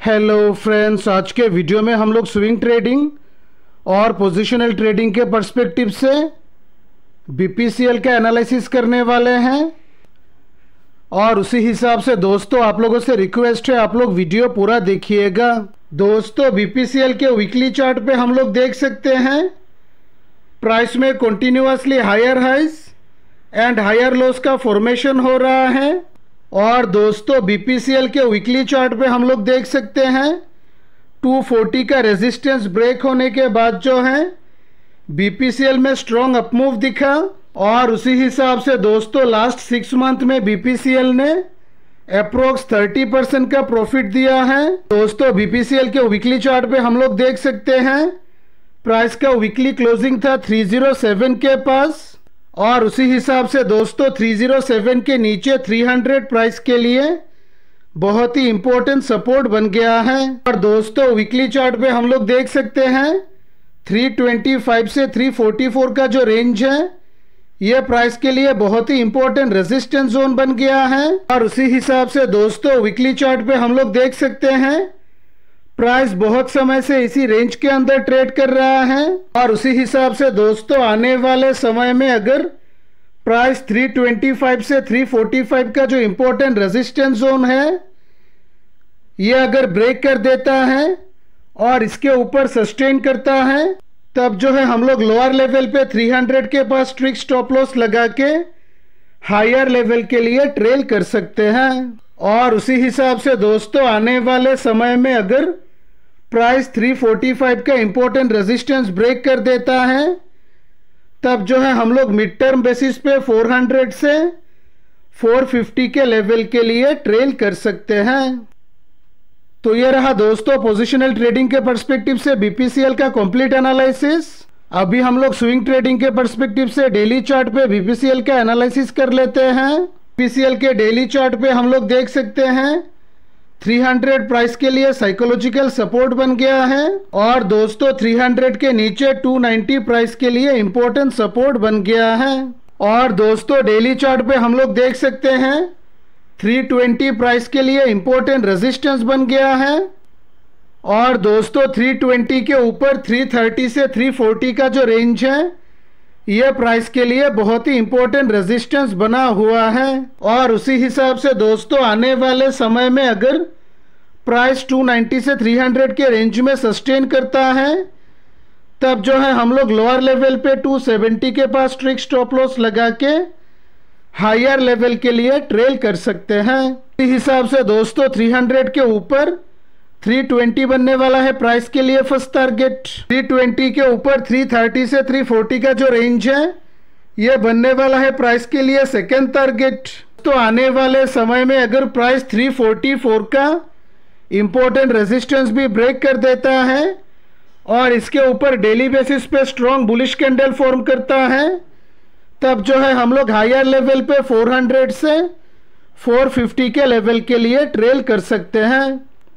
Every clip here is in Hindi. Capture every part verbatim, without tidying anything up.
हेलो फ्रेंड्स, आज के वीडियो में हम लोग स्विंग ट्रेडिंग और पोजिशनल ट्रेडिंग के पर्सपेक्टिव से बीपीसीएल का एनालिसिस करने वाले हैं। और उसी हिसाब से दोस्तों आप लोगों से रिक्वेस्ट है, आप लोग वीडियो पूरा देखिएगा। दोस्तों बीपीसीएल के वीकली चार्ट पे हम लोग देख सकते हैं प्राइस में continuously higher highs and higher lows का फॉर्मेशन हो रहा है। और दोस्तों बीपीसीएल के वीकली चार्ट पे हम लोग देख सकते हैं टू फोर्टी का रेजिस्टेंस ब्रेक होने के बाद जो है बीपीसीएल में स्ट्रॉन्ग अपमूव दिखा। और उसी हिसाब से दोस्तों लास्ट सिक्स मंथ में बीपीसीएल ने अप्रोक्स थर्टी परसेंट का प्रॉफिट दिया है। दोस्तों बीपीसीएल के वीकली चार्ट पे हम लोग देख सकते हैं प्राइस का वीकली क्लोजिंग था थ्री ज़ीरो सेवन के पास। और उसी हिसाब से दोस्तों थ्री ज़ीरो सेवन के नीचे थ्री हंड्रेड प्राइस के लिए बहुत ही इंपॉर्टेंट सपोर्ट बन गया है। और दोस्तों वीकली चार्ट पे हम लोग देख सकते हैं थ्री ट्वेंटी फाइव से थ्री फोर्टी फोर का जो रेंज है ये प्राइस के लिए बहुत ही इंपॉर्टेंट रेजिस्टेंस जोन बन गया है। और उसी हिसाब से दोस्तों वीकली चार्ट पे हम लोग देख सकते हैं प्राइस बहुत समय से इसी रेंज के अंदर ट्रेड कर रहा है। और उसी हिसाब से दोस्तों आने वाले समय में अगर प्राइस थ्री ट्वेंटी फाइव से थ्री फोर्टी फाइव का जो इंपॉर्टेंट रेजिस्टेंस जोन है ये अगर ब्रेक कर देता है और इसके ऊपर सस्टेन करता है तब जो है हम लोग लोअर लेवल पे थ्री हंड्रेड के पास स्ट्रिक्ट स्टॉप लॉस लगा के हायर लेवल के लिए ट्रेल कर सकते हैं। और उसी हिसाब से दोस्तों आने वाले समय में अगर प्राइस थ्री फोर्टी फाइव का इंपॉर्टेंट रेजिस्टेंस ब्रेक कर देता है तब जो है हम लोग मिड टर्म बेसिस पे फोर हंड्रेड से फोर फिफ्टी के लेवल के लिए ट्रेल कर सकते हैं। तो ये रहा दोस्तों पोजिशनल ट्रेडिंग के पर्सपेक्टिव से बीपीसीएल का कंप्लीट एनालिसिस। अभी हम लोग स्विंग ट्रेडिंग के पर्सपेक्टिव से डेली चार्ट पे बीपीसीएल का एनालिसिस कर लेते हैं। बीपीसीएल के डेली चार्ट पे हम लोग देख सकते हैं थ्री हंड्रेड प्राइस के लिए साइकोलॉजिकल सपोर्ट बन गया है। और दोस्तों थ्री हंड्रेड के नीचे टू नाइंटी प्राइस के लिए इंपॉर्टेंट सपोर्ट बन गया है। और दोस्तों डेली चार्ट पे हम लोग देख सकते हैं थ्री ट्वेंटी प्राइस के लिए इंपॉर्टेंट रेजिस्टेंस बन गया है। और दोस्तों थ्री ट्वेंटी के ऊपर थ्री थर्टी से थ्री फोर्टी का जो रेंज है ये प्राइस के लिए बहुत ही इंपॉर्टेंट रेजिस्टेंस बना हुआ है। और उसी हिसाब से दोस्तों आने वाले समय में अगर प्राइस टू नाइंटी से थ्री हंड्रेड के रेंज में सस्टेन करता है तब जो है हम लोग लोअर लेवल पे टू सेवेंटी के पास स्ट्रिक्ट स्टॉप लॉस लगा के हायर लेवल के लिए ट्रेल कर सकते हैं। इस हिसाब से दोस्तों थ्री हंड्रेड के ऊपर थ्री ट्वेंटी बनने वाला है प्राइस के लिए फर्स्ट टारगेट। थ्री ट्वेंटी के ऊपर थ्री थर्टी से थ्री फोर्टी का जो रेंज है ये बनने वाला है प्राइस के लिए सेकेंड टारगेट। तो आने वाले समय में अगर प्राइस थ्री फोर्टी फोर का इंपॉर्टेंट रेजिस्टेंस भी ब्रेक कर देता है और इसके ऊपर डेली बेसिस पे स्ट्रॉन्ग बुलिश कैंडल फॉर्म करता है तब जो है हम लोग हायर लेवल पे फोर हंड्रेड से फोर फिफ्टी के लेवल के लिए ट्रेल कर सकते हैं।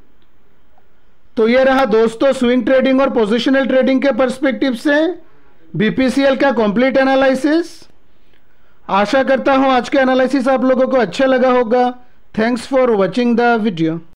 तो ये रहा दोस्तों स्विंग ट्रेडिंग और पोजिशनल ट्रेडिंग के पर्सपेक्टिव से बीपीसीएल का कंप्लीट एनालिसिस। आशा करता हूं आज का एनालिसिस आप लोगों को अच्छा लगा होगा। Thanks for watching the video.